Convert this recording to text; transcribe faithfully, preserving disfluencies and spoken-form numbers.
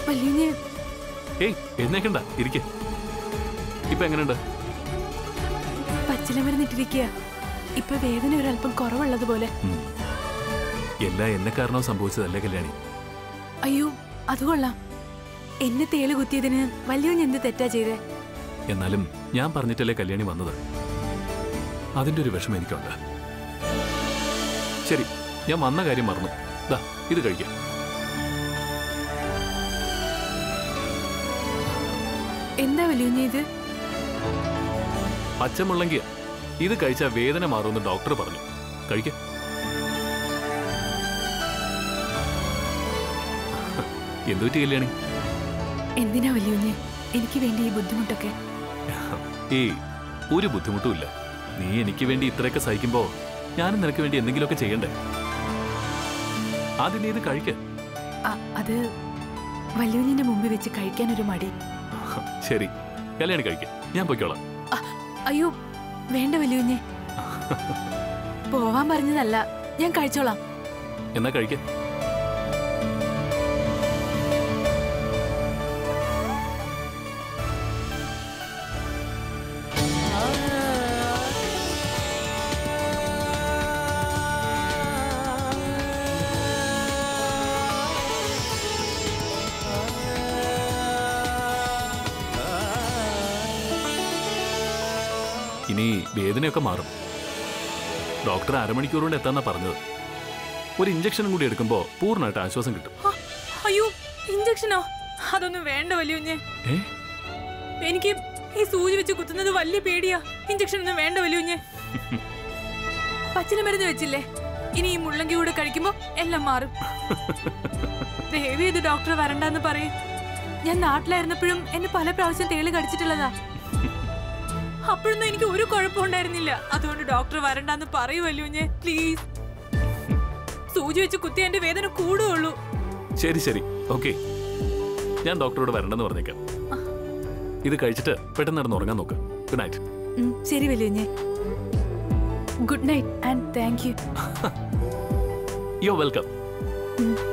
ഏയ് എഴുന്നേക്കണ്ട, ഇരിക്കെ. ഇപ്പൊ എങ്ങനെയുണ്ട്? പച്ചില മരുന്നിട്ടിരിക്കുക. ഇപ്പൊ വേദന ഒരല്പം കുറവുള്ളതുപോലെ. എല്ലാം എന്നെ കാരണവും സംഭവിച്ചതല്ലേ കല്യാണി? അയ്യോ അത് കൊള്ളാം. എന്നെ തേള് കുത്തിയതിന് വലിയ എന്ത് തെറ്റാ ചെയ്തേ? എന്നാലും ഞാൻ പറഞ്ഞിട്ടല്ലേ കല്യാണി വന്നത്. അതിന്റെ ഒരു വിഷമം എനിക്കുണ്ട്. ശരി, ഞാൻ വന്ന കാര്യം മറന്നു. ദാ ഇത് കഴിക്കാം. എന്താ വലിയ ഇത്? പച്ചമുള്ളങ്കിയ. ഇത് കഴിച്ചാൽ വേദന മാറുമെന്ന് ഡോക്ടർ പറഞ്ഞു. കഴിക്ക. എന്തുപറ്റി കല്യാണി? എന്തിനാ വലിയ എനിക്ക് വേണ്ടി ഈ ബുദ്ധിമുട്ടൊക്കെ? ഏയ് ഒരു ബുദ്ധിമുട്ടും ഇല്ല. നീ എനിക്ക് വേണ്ടി ഇത്രയൊക്കെ സഹിക്കുമ്പോ ഞാനും നിനക്ക് വേണ്ടി എന്തെങ്കിലുമൊക്കെ ചെയ്യണ്ടേ? ആദ്യം നീ ഇത് കഴിക്ക. അത് വലിയന്റെ മുമ്പിൽ വെച്ച് കഴിക്കാൻ ഒരു മടി. ശരി, കല്യാണി കഴിക്കാം, ഞാൻ പൊയ്ക്കോളാം. അയ്യോ വേണ്ട വലിയ പോവാൻ പറഞ്ഞതല്ല, ഞാൻ കഴിച്ചോളാം. എന്നാ കഴിക്ക. ഇനി വേദനയൊക്കെ മാറും. ഡോക്ടർ അരമണിക്കൂർ കൊണ്ട് എത്താന്നാ പറഞ്ഞത്. ഒരു ഇഞ്ചക്ഷനും കൂടി എടുക്കുമ്പോ പൂർണ്ണമായിട്ട് ആശ്വാസം കിട്ടും. അയ്യോ ഇഞ്ചക്ഷനോ? അതൊന്നും വേണ്ട വലിയ. എനിക്ക് ഈ സൂചി വെച്ച് കുത്തുന്നത് വലിയ പേടിയാ. ഇഞ്ചക്ഷൻ ഒന്നും വേണ്ട വലിയ. പച്ചില മരുന്ന് വെച്ചില്ലേ, ഇനി ഈ മുള്ളങ്കി കൂടെ കഴിക്കുമ്പോ എല്ലാം മാറും. ദയവ് ചെയ്ത് ഡോക്ടർ വരണ്ടെന്ന് പറയും. ഞാൻ നാട്ടിലായിരുന്നപ്പോഴും എന്നെ പല പ്രാവശ്യം തേള് കടിച്ചിട്ടുള്ളതാ. അപ്പോഴൊന്നും എനിക്ക് ഒരു കുഴപ്പമുണ്ടായിരുന്നില്ല. അതുകൊണ്ട് ഡോക്ടർ വരണ്ടെന്ന് പറയുമല്ലോ. ഞാൻ പ്ലീസ്, സൂചി വെച്ച് കുത്തി എന്റെ വേദന കൂടുള്ളൂ. ശരി ശരി, ഓക്കെ, ഞാൻ ഡോക്ടറോട് വരണ്ടെന്ന് പറഞ്ഞേക്കാം. ഇത് കഴിച്ചിട്ട് പെട്ടെന്ന് നടന്ന് ഉറങ്ങാൻ നോക്ക്. Good night. ശരി വലിയ. Good night and thank you. You welcome.